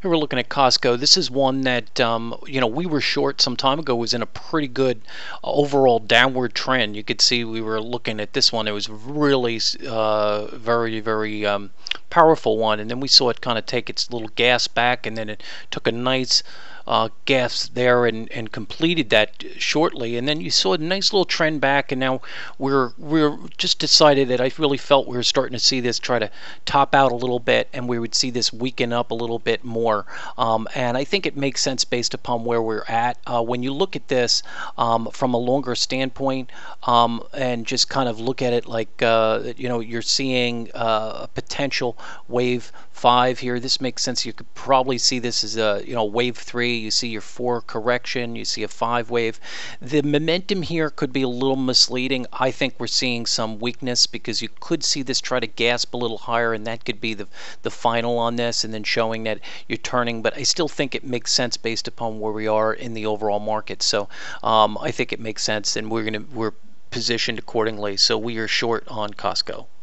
Here we're looking at Costco. This is one that we were short some time ago. Was in a pretty good overall downward trend. You could see we were looking at this one. It was really very, very powerful one, and then we saw it kind of take its little gas back, and then it took a nice gas there and completed that shortly, and then you saw a nice little trend back, and now we're just decided that I really felt we were starting to see this try to top out a little bit, and we would see this weaken up a little bit more, and I think it makes sense based upon where we're at. When you look at this from a longer standpoint, and just kind of look at it like you're seeing a potential wave 5 here. This makes sense. You could probably see this as a wave 3. You see your 4 correction. You see a 5 wave. The momentum here could be a little misleading. I think we're seeing some weakness because you could see this try to gasp a little higher, and that could be the final on this, and then showing that you're turning. But I still think it makes sense based upon where we are in the overall market. So I think it makes sense, and we're positioned accordingly. So we are short on Costco.